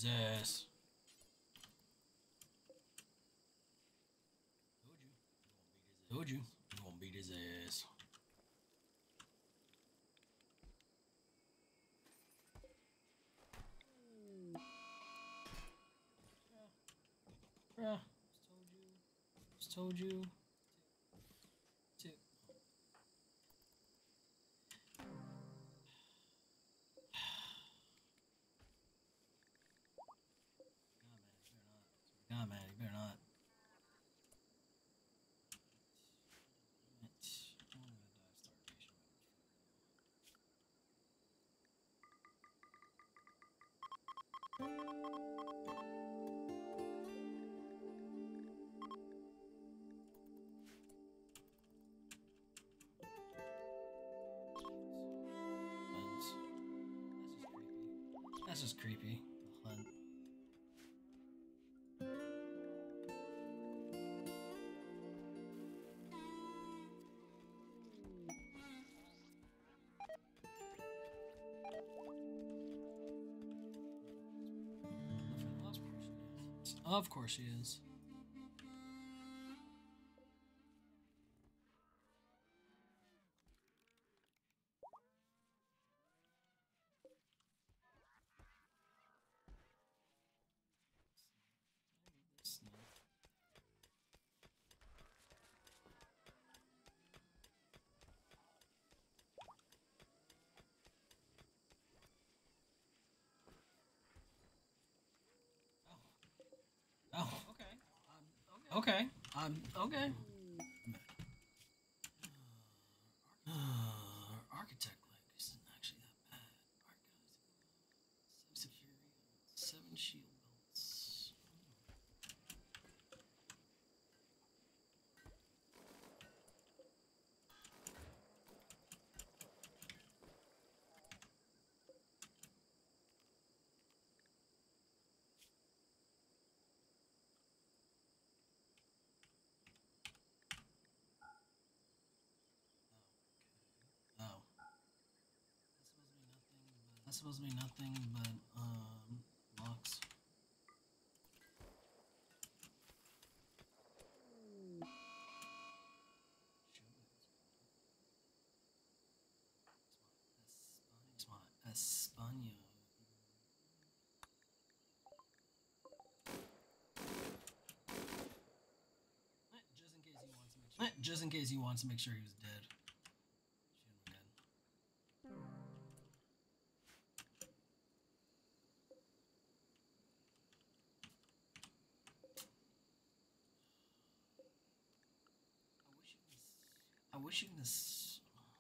his ass. Told you. You won't beat his ass. Bruh. Just told you. Tip. God, man, you better not. I'm gonna die of starvation. That's just creepy. The hunt. Of course she is. Oh, okay. Okay. Okay. Architect like isn't actually that bad. Alright, guys. 7 security, 7 shield belts. Oh. That's supposed to be nothing but locks. It's my España. Just in case he wants to make sure he was dead. I wish you can just...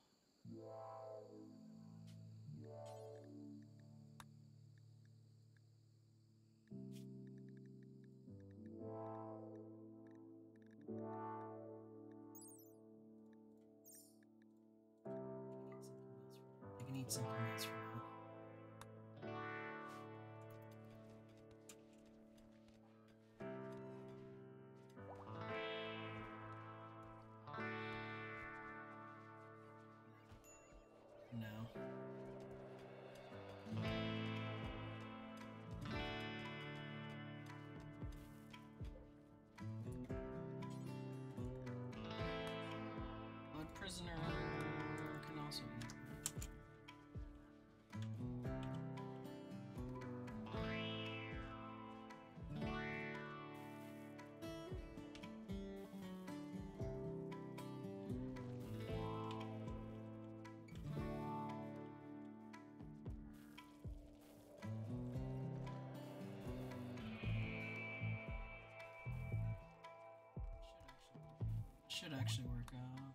I can eat something else for now. No. But prisoner can also eat. Should actually work out.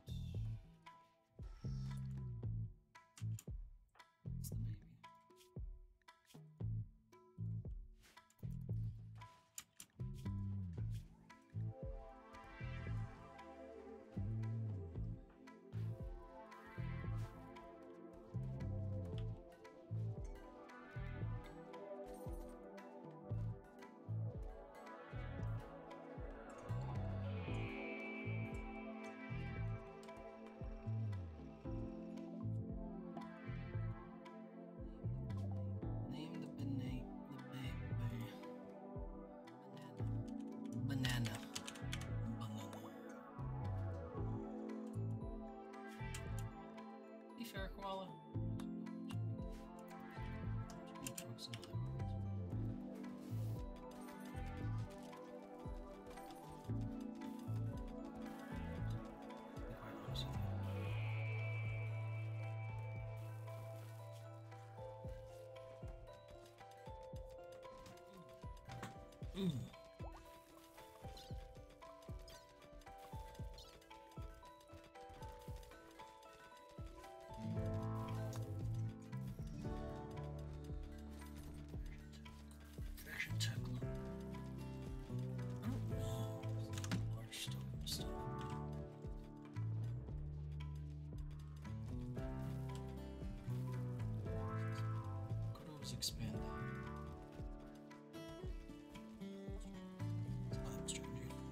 It's the baby. fair, Koala? Trucks in other words. Quite honest with you. Fashion tech look. Oh, large stuff. Could always expand that. I'm stranger.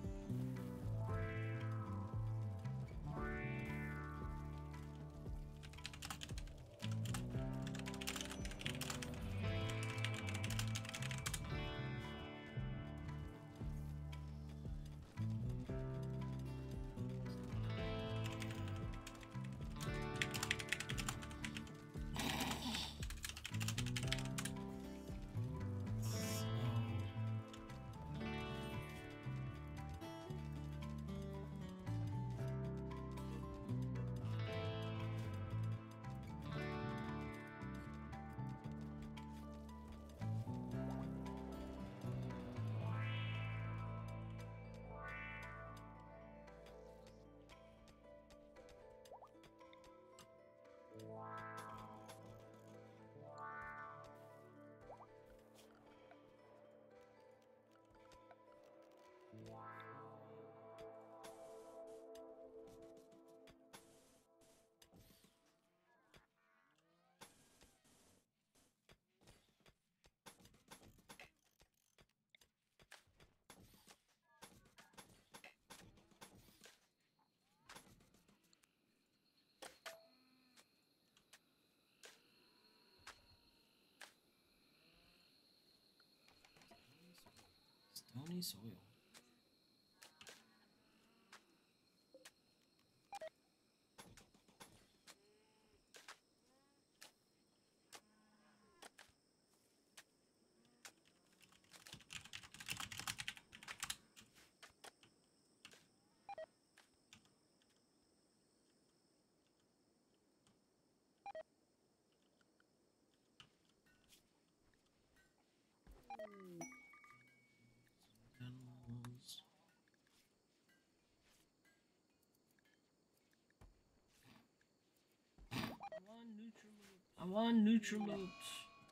Stony soil. Animals. I want neutral loops.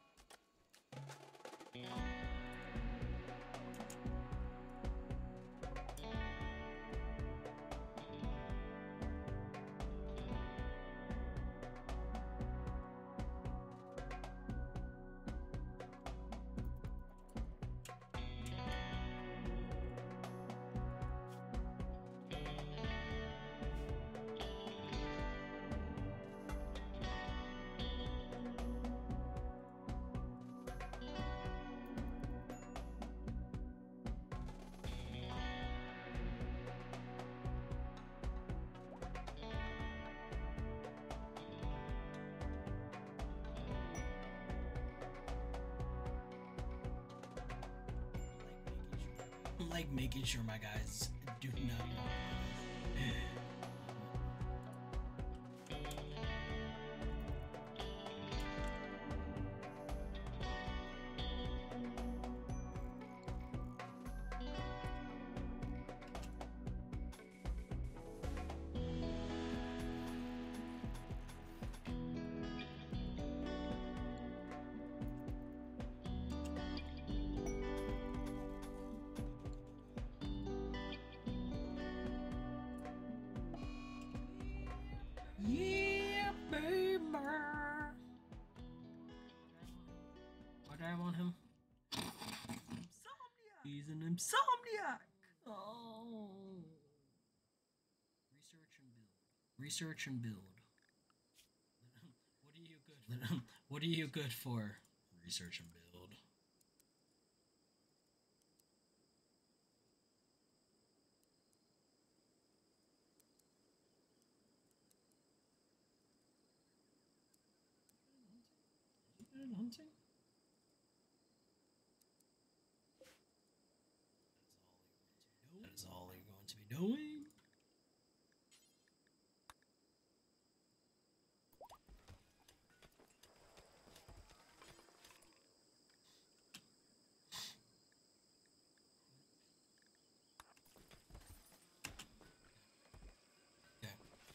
Like making sure my guys do not want yeah, baby. Why do I want him? Insomniac. He's an insomniac. Oh. Research and build. What are you good? What are you good for? Research and build. hunting? That is all you're going to be doing. Okay.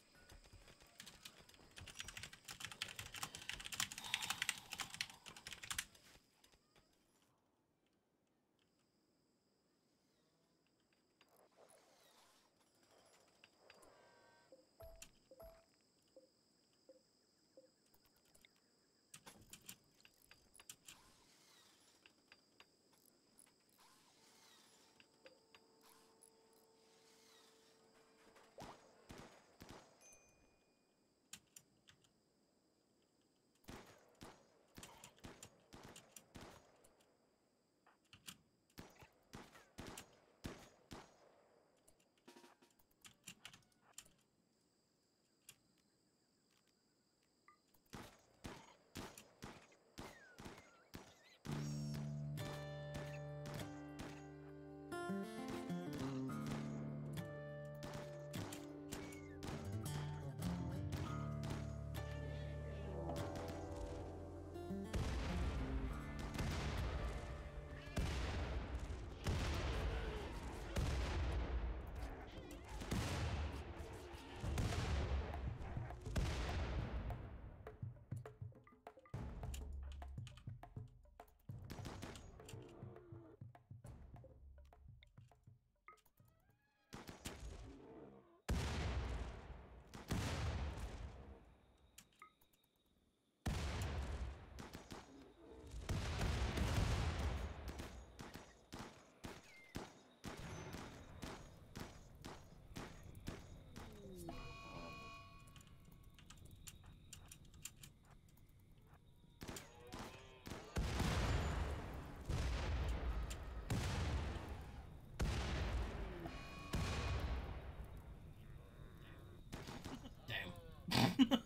Damn.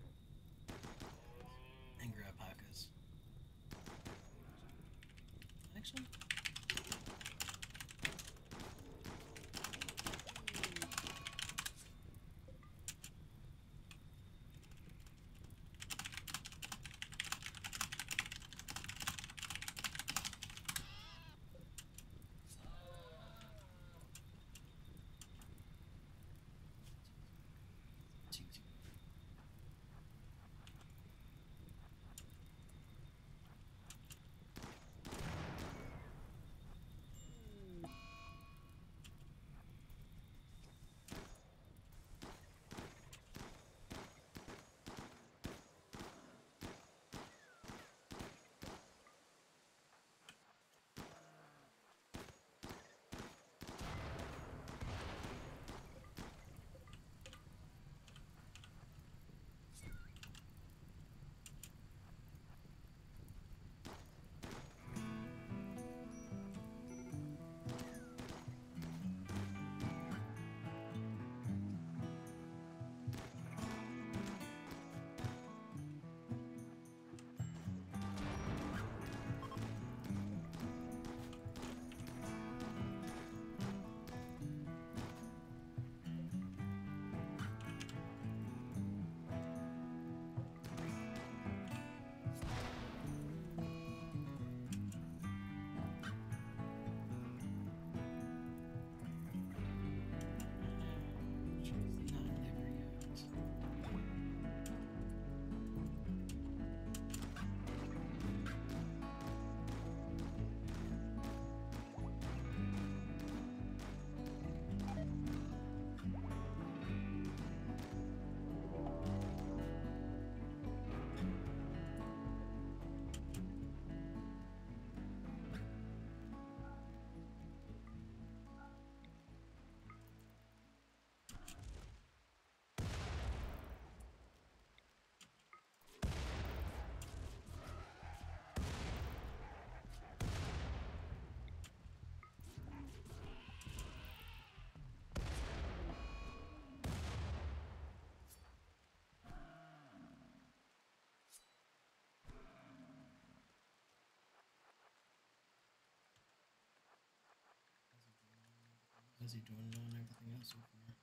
And grab alpacas. Actually. busy doing everything else over here.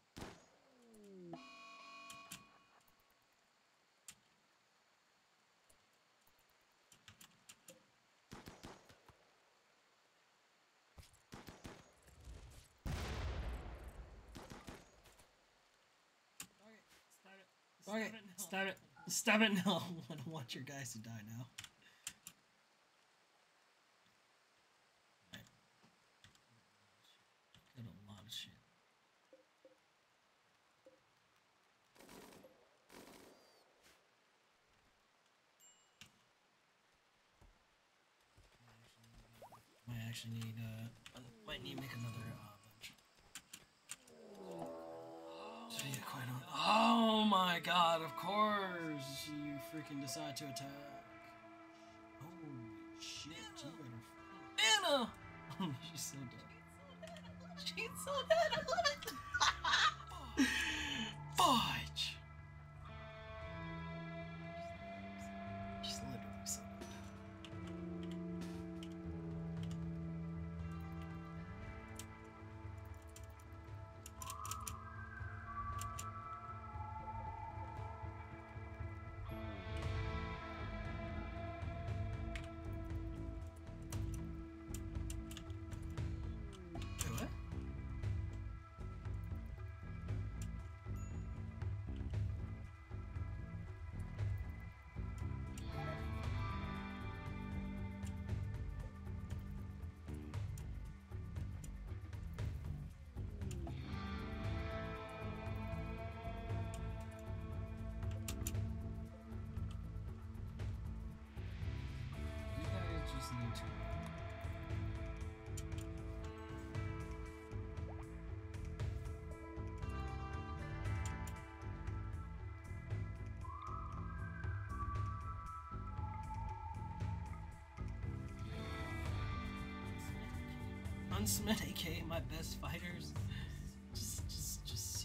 Okay, stop it. Stop it now. I don't want your guys to die now. Right. Got a lot of shit. Might need to make another bunch. So yeah, quite on. Oh my god, of course you freaking decide to attack. Holy shit, you better. Anna! She's so dead. She's so dead, I love it! Fudge! She's literally so dead. What? You guys just need to. Unsmith, aka my best fighters. Just.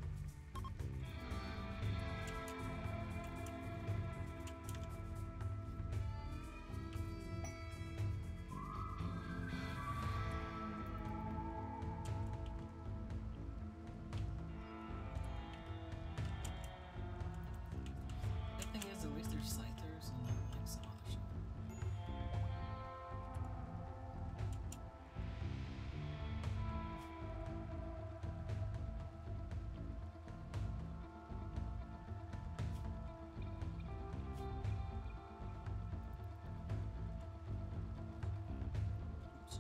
The thing is, at least there's scythers and like some other shit. Oops.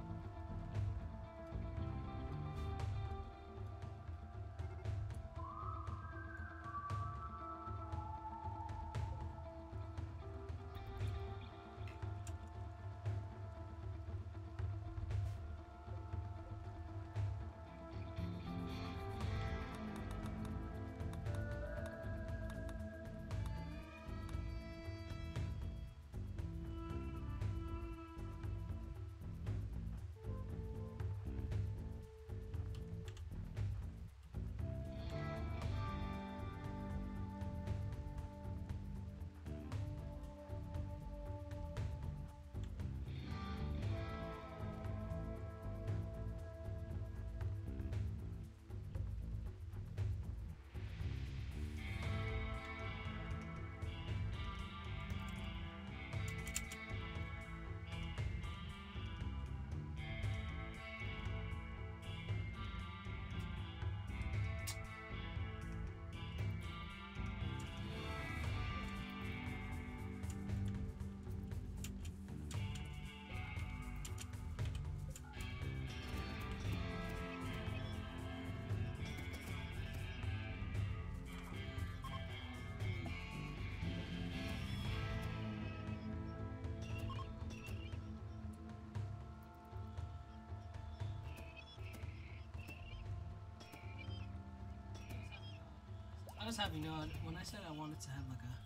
I was happy, you know, when I said I wanted to have like a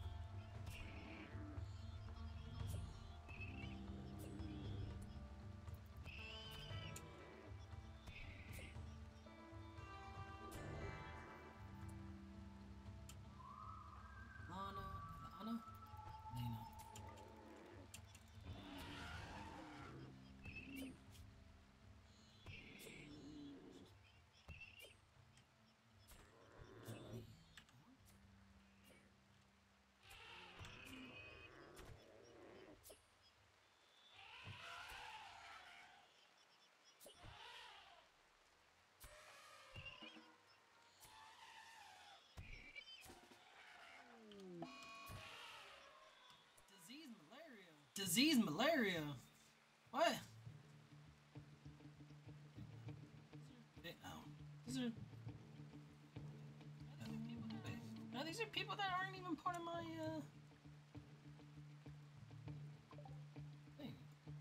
Lana? Lena. Disease malaria. What? These are. No, these are people that aren't even part of my thing.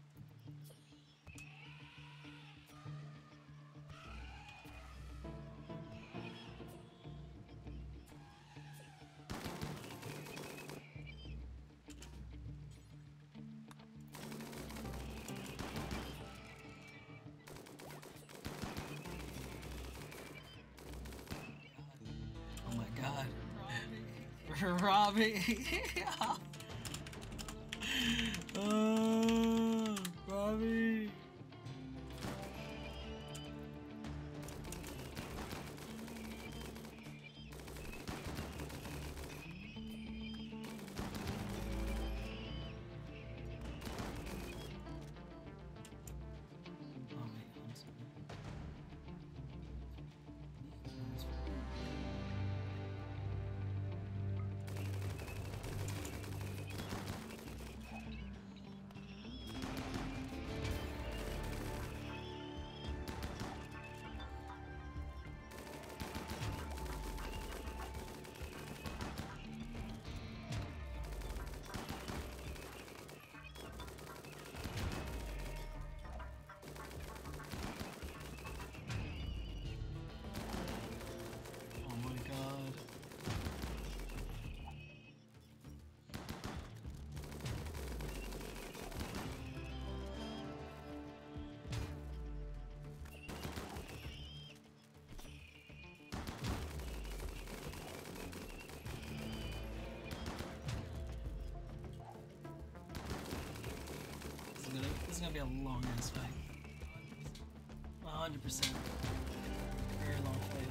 Oh my god. Robbie. Robbie. This is gonna be a long ass fight. 100%. Very long fight.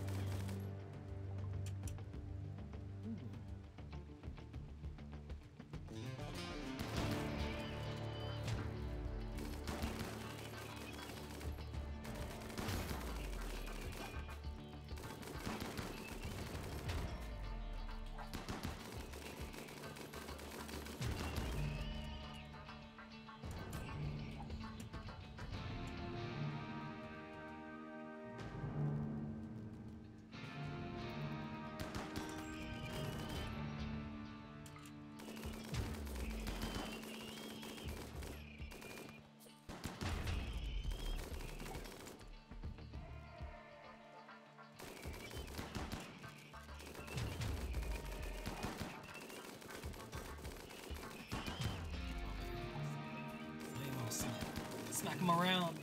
Smack him around.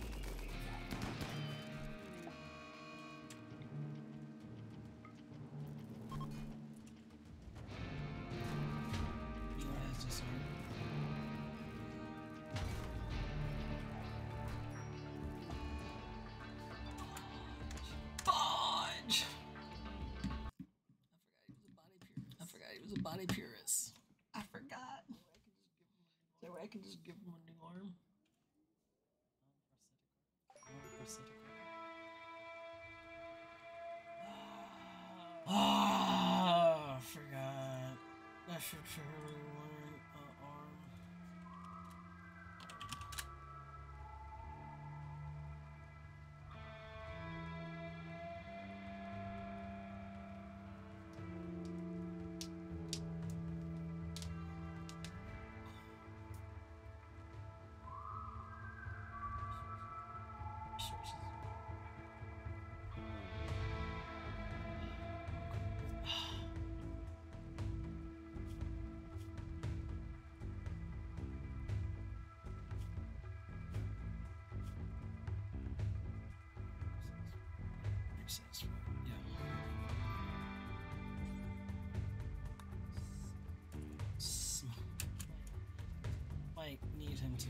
Fudge! I forgot he was a body purist. I forgot. Is there a way I can just give him a new arm? Ah, I forgot. I should surely learn an arm. Might need him to.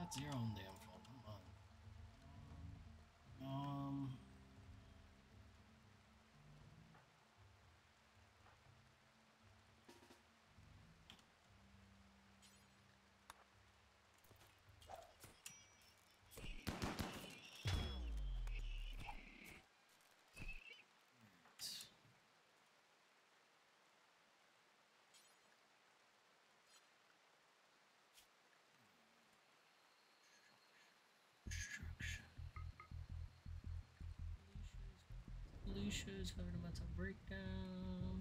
That's your own damn fault. Come on. Alicia's having a mental breakdown.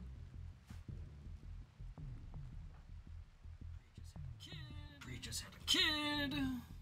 Bree just had a kid.